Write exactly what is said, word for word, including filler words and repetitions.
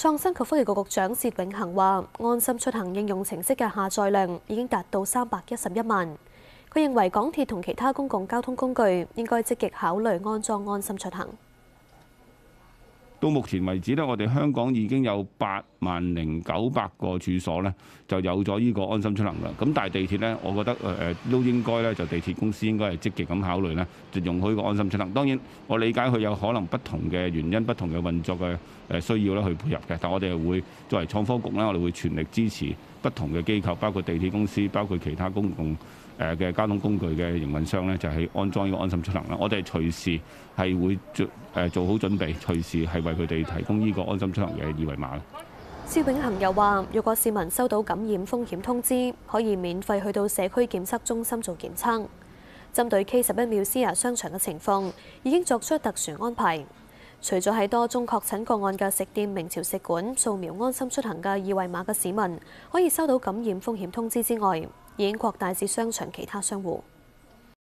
創新及科技局局長薛永恒話：安心出行應用程式嘅下載量已經達到三百一十一萬。佢認為港鐵同其他公共交通工具應該積極考慮安裝安心出行。 到目前為止咧，我哋香港已經有八萬零九百個處所咧，就有咗呢個安心出行啦。咁但係地鐵咧，我覺得誒誒都應該咧，就地鐵公司應該係積極咁考慮咧，就用好呢個安心出行。當然，我理解佢有可能不同嘅原因、不同嘅運作嘅誒需要咧去配合嘅。但我哋係會作為創科局咧，我哋會全力支持不同嘅機構，包括地鐵公司，包括其他公共誒嘅交通工具嘅營運商咧，就係安裝呢個安心出行啦。我哋隨時係會做誒做好準備，隨時係為佢哋提供呢個安心出行嘅二維碼。 薛永恒又話：若果市民收到感染風險通知，可以免費去到社區檢測中心做檢測。針對 K 十一 MUSEA 商場嘅情況，已經作出特殊安排。除咗喺多宗確診個案嘅食店明朝食館掃描安心出行嘅二維碼嘅市民可以收到感染風險通知之外，已經擴大至商場其他商戶。